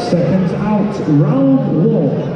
Seconds out, round one.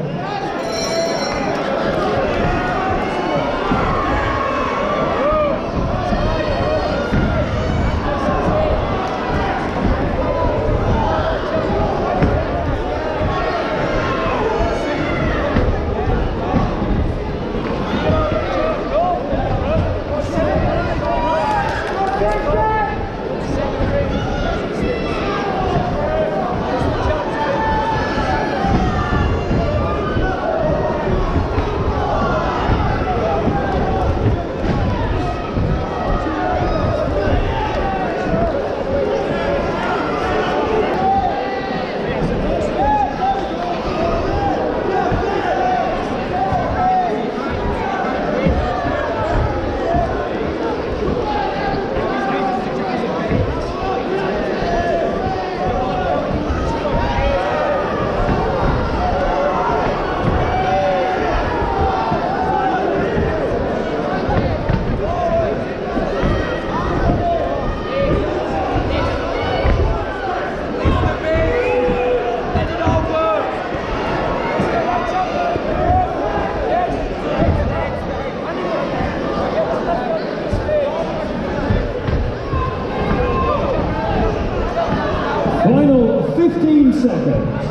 Final 15 seconds.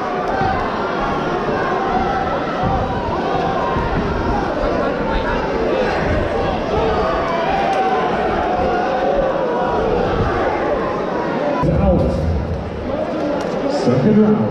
Out. Second round.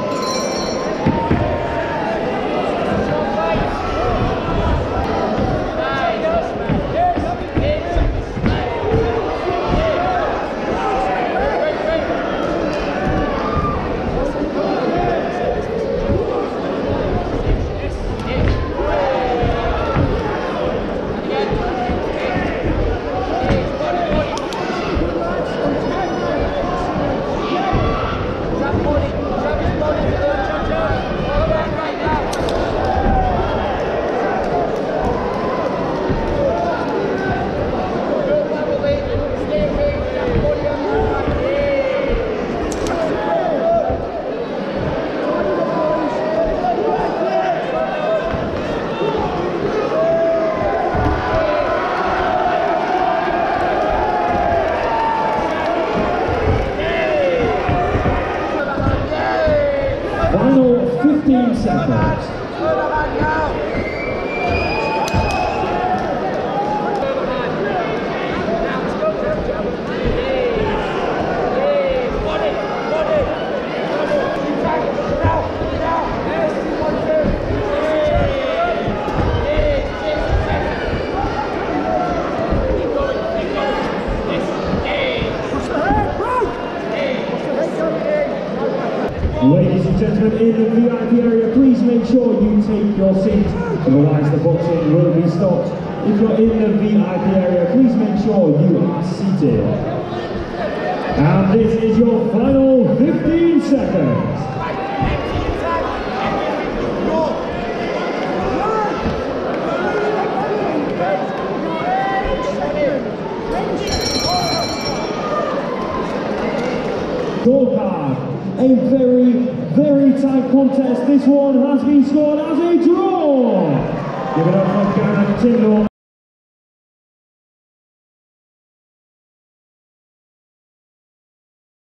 Final 15 seconds. Ladies and gentlemen, in the VIP area, please make sure you take your seat, otherwise the boxing will be stopped. If you're in the VIP area, please make sure you are seated. And this is your final 15 seconds. Scorecard. A very tight contest. This one has been scored as a draw. Give it up for Gareth Tyndall